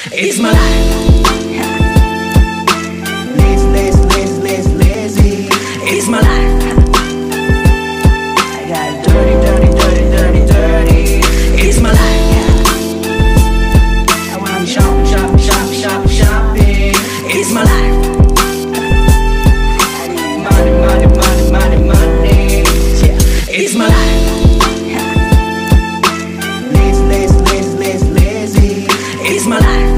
It's my life. Lazy. It's my life. I got dirty. It's my life. I want shopping. It's my life. I need money. Yeah. It's my life. Lazy. It's my life.